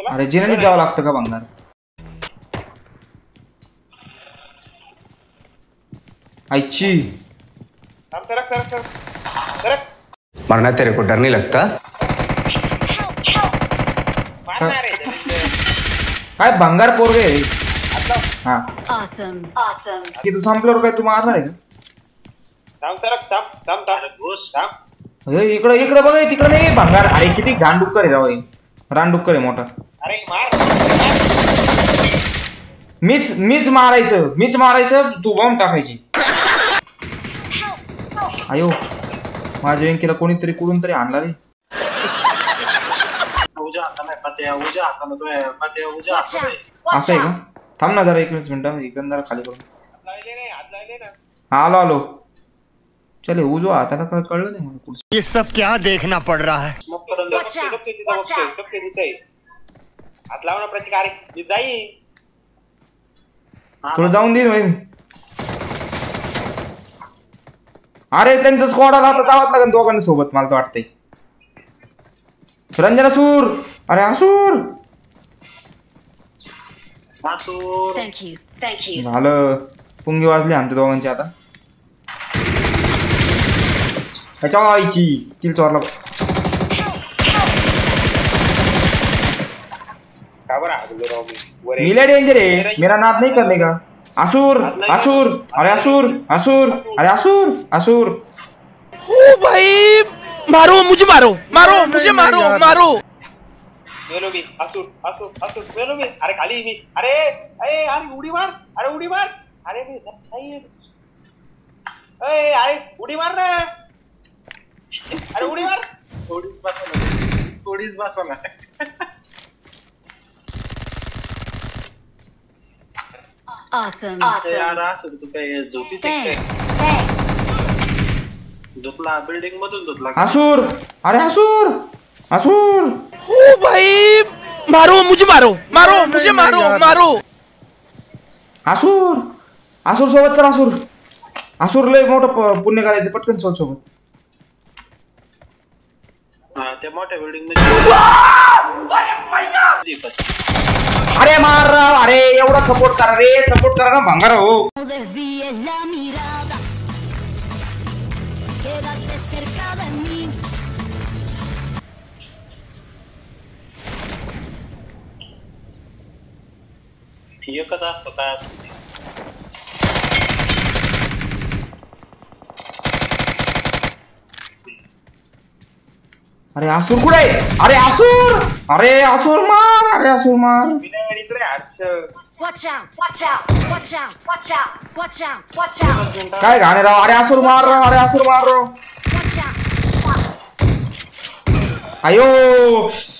अरे जिन्याने जावं लागतं का भंगार? आईची मरना तेरे को डर नहीं लगता? काय भंगार पोरगे हा की तू संपल्यावर काय तू मारणार आहे का? इकडं इकडं बघ तिकडं नाही भंगार. अरे किती घाणडुक्कर आहे राव, रानडुक्कर आहे मोठा. मीच मारायचं तू बॉम्ब टाकायची. अयो माझ्या वेंकीला कोणीतरी कुठून तरी आणला रे. असं आहे का? थांब ना जरा 1 मिनिट जरा खाली करून. आलो चले उजो हाताला काय कळलं नाही मला. ये सब क्या देखना पड़ रहा है? तुला जाऊन देईन मी. अरे त्यांचं स्क्वॉड आला आता जावंच लागेल दोघांनी सोबत मला तर वाटतंय. रंजन असूर. अरे असूर झालं. पुंगी वाजली आमच्या दोघांची आता. त्याच्या आईची किल चोरला. मिला डेंजर है, मेरा नाद नहीं करने का. असुर असुर अरे असुर असुर अरे असुर असुर. ओ भाई मारो मुझे, मारो. मेलो भी असुर मेलो भी. अरे खाली मी. अरे उडी मार. अरे मी नाही. अरे उडी मार ना. अरे उडी मार. थोडीच बसवला. Awesome. यार असं तू काय झोपी काय झोपला बिल्डिंग मधून झोपला. असुर अरे असुर असुर. ओ भाई मारो मुझे, मारो. असुर सोबत चल. असुर लय मोठं पुण्य करायचं. पटकन सोबत. त्या मोठ्या बिल्डिंग मध्ये. अरे मार. अरे एवढा सपोर्ट करा ना भंगार हो. एकच असतो काय असतो. अरे असुर कुठे आहे? अरे असुर मार. काय घाणे राव. अरे असुर मार राव. अयो